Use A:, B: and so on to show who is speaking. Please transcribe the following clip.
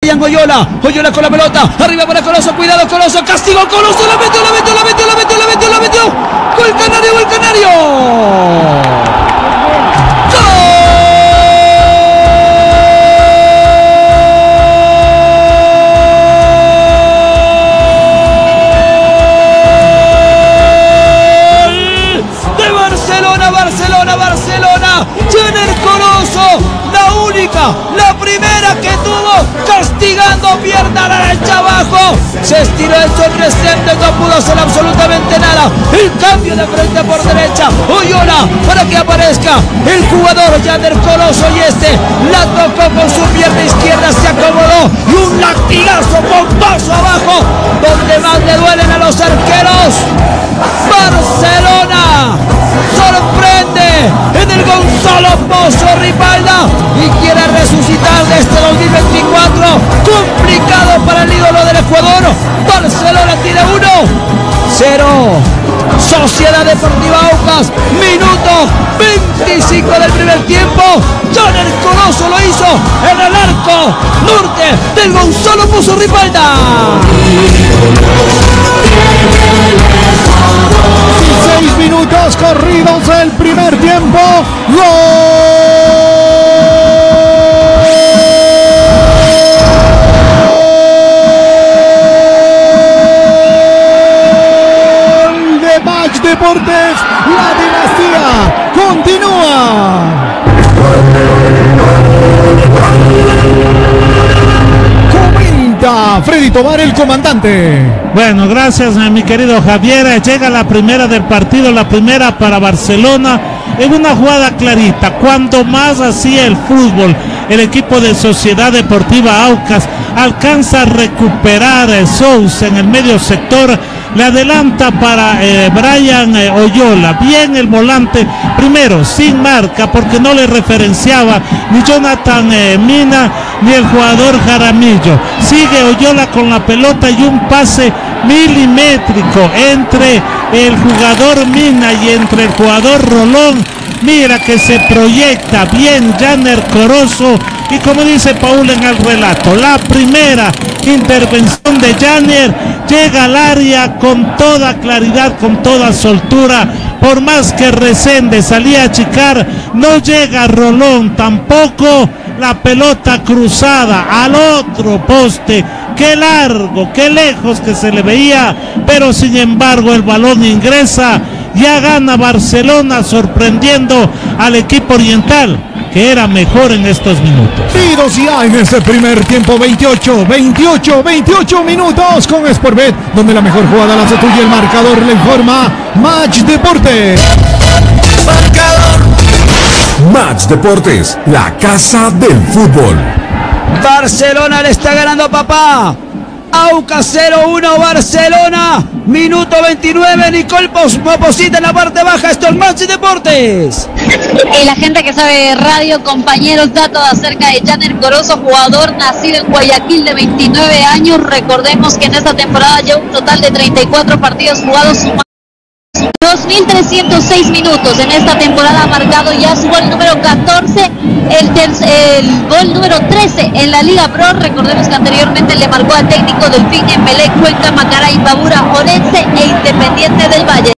A: Sebastián Oyola. Oyola con la pelota. Arriba para Coloso. Cuidado Coloso. Castigo Coloso. La metió. Gol Canario. Barcelona, Janer Coloso, la primera que tuvo, castigando pierna derecha abajo, se estiró el sonrescente, no pudo hacer absolutamente nada, el cambio de frente por derecha, Oyola, para que aparezca el jugador Janer Coloso, y la tocó con su pierna izquierda, se acomodó, y un latigazo, bombazo abajo, donde más le duelen a los arqueros. Barcelona sorprende en el Gonzalo Pozo Ripalda y quiere resucitar de este 2024, complicado para el ídolo del Ecuador. Barcelona tiene 1-0. Sociedad Deportiva Aucas, minuto 25 del primer tiempo. Janer Coloso lo hizo en el arco norte del Gonzalo Pozo Ripalda.
B: 6 minutos corridos del primer tiempo. ¡Gol de Match Deportes! La dinastía continúa. Comenta Freddy Tobar, el comandante.
C: Bueno, gracias mi querido Javier. Llega la primera del partido, la primera para Barcelona, en una jugada clarita. Cuando más hacía el fútbol, el equipo de Sociedad Deportiva Aucas alcanza a recuperar Sousa en el medio sector, le adelanta para Brian Oyola, bien el volante, primero sin marca porque no le referenciaba ni Jonathan Mina ni el jugador Jaramillo. Sigue Oyola con la pelota y un pase milimétrico entre el jugador Mina y entre el jugador Rolón. Mira que se proyecta bien Janer Coloso, y como dice Paul en el relato, la primera intervención de Janer llega al área con toda claridad, con toda soltura. Por más que Resende salía a achicar, no llega Rolón tampoco. La pelota cruzada al otro poste, qué largo, qué lejos que se le veía, pero sin embargo el balón ingresa. Ya gana Barcelona, sorprendiendo al equipo oriental, que era mejor en estos minutos.
B: Partidos ya en este primer tiempo, 28 minutos con Sportbet, donde la mejor jugada la hace tuya. El marcador le informa Match Deportes.
D: Match Deportes, la casa del fútbol.
A: Barcelona le está ganando a papá. Aucas 0-1 Barcelona, minuto 29, Nicole Moposita en la parte baja. Esto es Match Deportes.
E: Y la gente que sabe radio, compañeros, datos acerca de Janer Coloso, jugador nacido en Guayaquil de 29 años. Recordemos que en esta temporada lleva un total de 34 partidos jugados, 2.306 minutos. En esta temporada ha marcado ya su gol número 14, el gol número 13 en la Liga Pro. Recordemos que anteriormente le marcó al técnico Delfín, Emelec, Cuenca, Macará, Imbabura, Orense e Independiente del Valle.